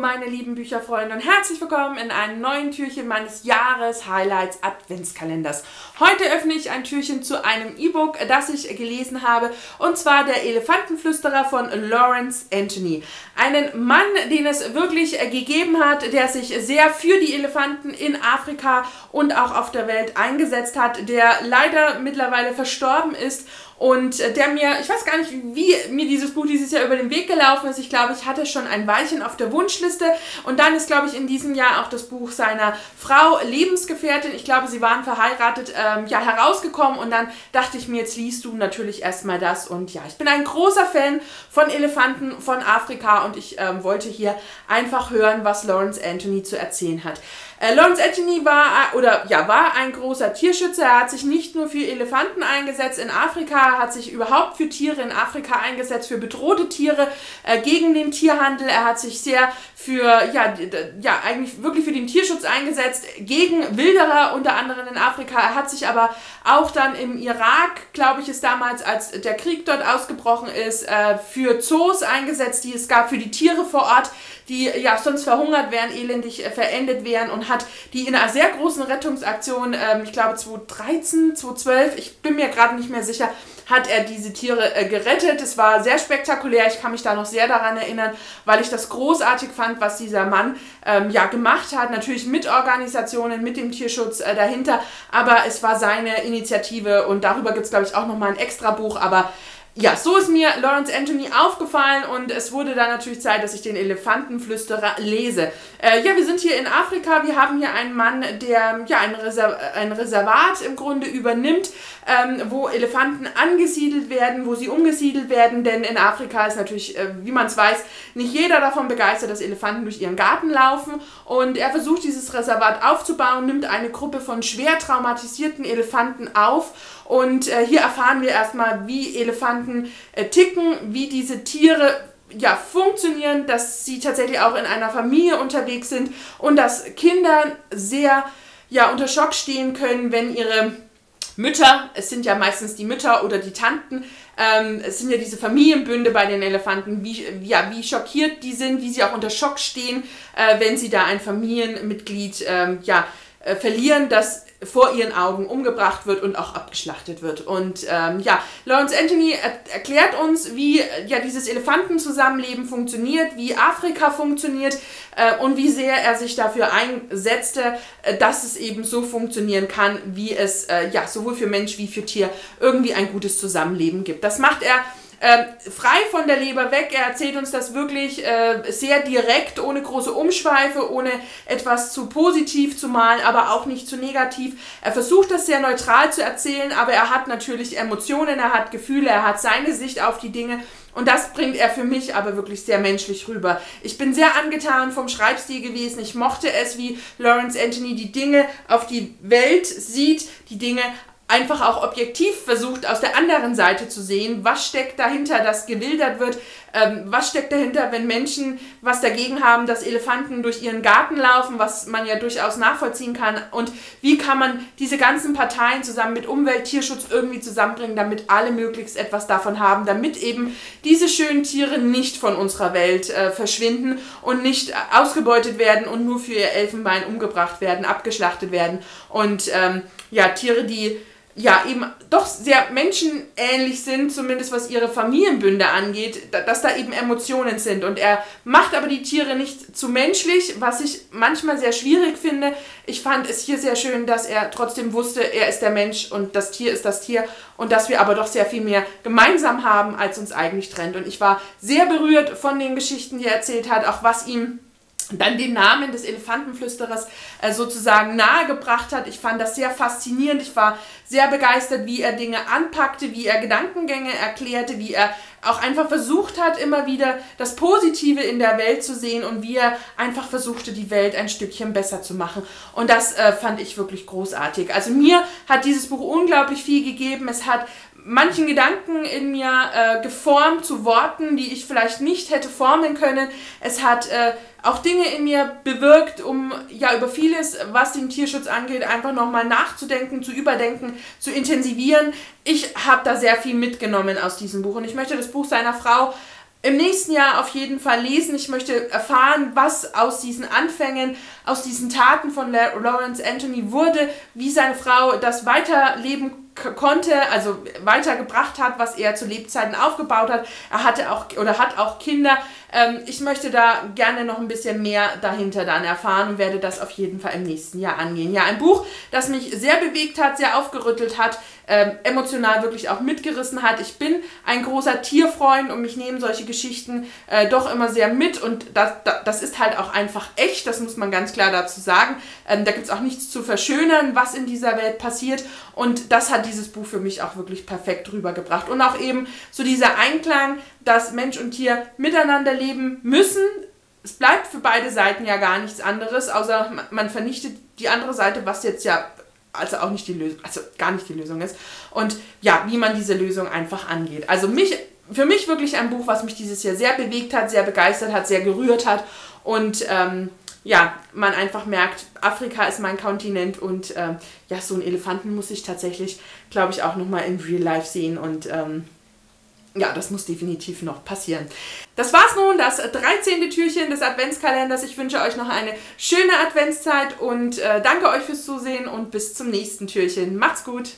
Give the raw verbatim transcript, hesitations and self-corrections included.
meine lieben Bücherfreunde und herzlich willkommen in einem neuen Türchen meines Jahres-Highlights Adventskalenders. Heute öffne ich ein Türchen zu einem E-Book, das ich gelesen habe, und zwar Der Elefantenflüsterer von Lawrence Anthony. Einen Mann, den es wirklich gegeben hat, der sich sehr für die Elefanten in Afrika und auch auf der Welt eingesetzt hat, der leider mittlerweile verstorben ist. Und der mir, ich weiß gar nicht, wie mir dieses Buch dieses Jahr über den Weg gelaufen ist. Ich glaube, ich hatte schon ein Weilchen auf der Wunschliste. Und dann ist, glaube ich, in diesem Jahr auch das Buch seiner Frau, Lebensgefährtin, ich glaube, sie waren verheiratet, ähm, ja, herausgekommen. Und dann dachte ich mir, jetzt liest du natürlich erstmal das. Und ja, ich bin ein großer Fan von Elefanten, von Afrika. Und ich ähm, wollte hier einfach hören, was Lawrence Anthony zu erzählen hat. Äh, Lawrence Anthony war, oder, ja, war ein großer Tierschützer. Er hat sich nicht nur für Elefanten eingesetzt in Afrika, er hat sich überhaupt für Tiere in Afrika eingesetzt, für bedrohte Tiere, äh, gegen den Tierhandel. Er hat sich sehr für, ja, ja, eigentlich wirklich für den Tierschutz eingesetzt, gegen Wilderer unter anderem in Afrika. Er hat sich aber auch dann im Irak, glaube ich, ist damals, als der Krieg dort ausgebrochen ist, äh, für Zoos eingesetzt, die es gab für die Tiere vor Ort, die ja sonst verhungert wären, elendig äh, verendet wären, und hat die in einer sehr großen Rettungsaktion, ähm, ich glaube zweitausenddreizehn, zweitausendzwölf, ich bin mir gerade nicht mehr sicher, hat er diese Tiere äh, gerettet. Es war sehr spektakulär, ich kann mich da noch sehr daran erinnern, weil ich das großartig fand, was dieser Mann ähm, ja gemacht hat, natürlich mit Organisationen, mit dem Tierschutz äh, dahinter, aber es war seine Initiative und darüber gibt es, glaube ich, auch nochmal ein extra Buch, aber ja, so ist mir Lawrence Anthony aufgefallen und es wurde dann natürlich Zeit, dass ich den Elefantenflüsterer lese. Äh, ja, wir sind hier in Afrika, wir haben hier einen Mann, der ja ein, Reserv ein Reservat im Grunde übernimmt, ähm, wo Elefanten angesiedelt werden, wo sie umgesiedelt werden, denn in Afrika ist natürlich, äh, wie man es weiß, nicht jeder davon begeistert, dass Elefanten durch ihren Garten laufen, und er versucht, dieses Reservat aufzubauen, nimmt eine Gruppe von schwer traumatisierten Elefanten auf. Und äh, hier erfahren wir erstmal, wie Elefanten äh, ticken, wie diese Tiere ja, funktionieren, dass sie tatsächlich auch in einer Familie unterwegs sind und dass Kinder sehr ja, unter Schock stehen können, wenn ihre Mütter, es sind ja meistens die Mütter oder die Tanten, ähm, es sind ja diese Familienbünde bei den Elefanten, wie, ja, wie schockiert die sind, wie sie auch unter Schock stehen, äh, wenn sie da ein Familienmitglied ähm, ja, äh, verlieren, das vor ihren Augen umgebracht wird und auch abgeschlachtet wird. Und ähm, ja, Lawrence Anthony er erklärt uns, wie ja dieses Elefantenzusammenleben funktioniert, wie Afrika funktioniert äh, und wie sehr er sich dafür einsetzte, äh, dass es eben so funktionieren kann, wie es äh, ja sowohl für Mensch wie für Tier irgendwie ein gutes Zusammenleben gibt. Das macht er Ähm, frei von der Leber weg. Er erzählt uns das wirklich äh, sehr direkt, ohne große Umschweife, ohne etwas zu positiv zu malen, aber auch nicht zu negativ. Er versucht das sehr neutral zu erzählen, aber er hat natürlich Emotionen, er hat Gefühle, er hat seine Sicht auf die Dinge. Und das bringt er für mich aber wirklich sehr menschlich rüber. Ich bin sehr angetan vom Schreibstil gewesen. Ich mochte es, wie Lawrence Anthony die Dinge auf die Welt sieht, die Dinge einfach auch objektiv versucht, aus der anderen Seite zu sehen, was steckt dahinter, dass gewildert wird, ähm, was steckt dahinter, wenn Menschen was dagegen haben, dass Elefanten durch ihren Garten laufen, was man ja durchaus nachvollziehen kann, und wie kann man diese ganzen Parteien zusammen mit Umwelt, Tierschutz irgendwie zusammenbringen, damit alle möglichst etwas davon haben, damit eben diese schönen Tiere nicht von unserer Welt äh, verschwinden und nicht ausgebeutet werden und nur für ihr Elfenbein umgebracht werden, abgeschlachtet werden, und ähm, ja, Tiere, die ja eben doch sehr menschenähnlich sind, zumindest was ihre Familienbünde angeht, dass da eben Emotionen sind. Und er macht aber die Tiere nicht zu menschlich, was ich manchmal sehr schwierig finde. Ich fand es hier sehr schön, dass er trotzdem wusste, er ist der Mensch und das Tier ist das Tier, und dass wir aber doch sehr viel mehr gemeinsam haben, als uns eigentlich trennt. Und ich war sehr berührt von den Geschichten, die er erzählt hat, auch was ihm dann den Namen des Elefantenflüsterers äh, sozusagen nahegebracht hat. Ich fand das sehr faszinierend. Ich war sehr begeistert, wie er Dinge anpackte, wie er Gedankengänge erklärte, wie er auch einfach versucht hat, immer wieder das Positive in der Welt zu sehen und wie er einfach versuchte, die Welt ein Stückchen besser zu machen. Und das äh, fand ich wirklich großartig. Also mir hat dieses Buch unglaublich viel gegeben. Es hat manchen Gedanken in mir äh, geformt zu Worten, die ich vielleicht nicht hätte formen können. Es hat äh, auch Dinge in mir bewirkt, um ja über vieles, was den Tierschutz angeht, einfach nochmal nachzudenken, zu überdenken, zu intensivieren. Ich habe da sehr viel mitgenommen aus diesem Buch und ich möchte das Buch seiner Frau im nächsten Jahr auf jeden Fall lesen. Ich möchte erfahren, was aus diesen Anfängen, aus diesen Taten von Lawrence Anthony wurde, wie seine Frau das weiterleben konnte, also weitergebracht hat, was er zu Lebzeiten aufgebaut hat. Er hatte auch oder hat auch Kinder. Ähm, ich möchte da gerne noch ein bisschen mehr dahinter dann erfahren und werde das auf jeden Fall im nächsten Jahr angehen. Ja, ein Buch, das mich sehr bewegt hat, sehr aufgerüttelt hat, ähm, emotional wirklich auch mitgerissen hat. Ich bin ein großer Tierfreund und mich nehmen solche Geschichten äh, doch immer sehr mit und das, das ist halt auch einfach echt, das muss man ganz klar dazu sagen. Ähm, da gibt es auch nichts zu verschönern, was in dieser Welt passiert und das hat dieses Buch für mich auch wirklich perfekt rübergebracht. Und auch eben so dieser Einklang, dass Mensch und Tier miteinander leben müssen. Es bleibt für beide Seiten ja gar nichts anderes, außer man vernichtet die andere Seite, was jetzt ja also auch nicht die Lösung, also gar nicht die Lösung ist. Und ja, wie man diese Lösung einfach angeht. Also mich, für mich wirklich ein Buch, was mich dieses Jahr sehr bewegt hat, sehr begeistert hat, sehr gerührt hat und ähm, ja, man einfach merkt, Afrika ist mein Kontinent und ähm, ja, so einen Elefanten muss ich tatsächlich, glaube ich, auch nochmal in Real Life sehen und ähm, ja, das muss definitiv noch passieren. Das war's nun, das dreizehnte Türchen des Adventskalenders. Ich wünsche euch noch eine schöne Adventszeit und äh, danke euch fürs Zusehen und bis zum nächsten Türchen. Macht's gut!